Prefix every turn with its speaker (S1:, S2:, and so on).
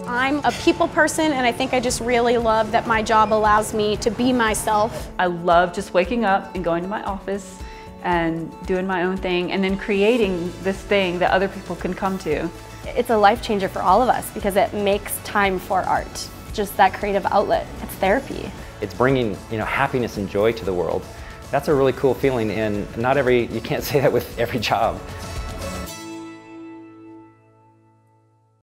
S1: I'm a people person, and I think I just really love that my job allows me to be myself.
S2: I love just waking up and going to my office and doing my own thing and then creating this thing that other people can come to.
S3: It's a life changer for all of us because it makes time for art. Just that creative outlet. It's therapy.
S4: It's bringing, happiness and joy to the world. That's a really cool feeling, and you can't say that with every job.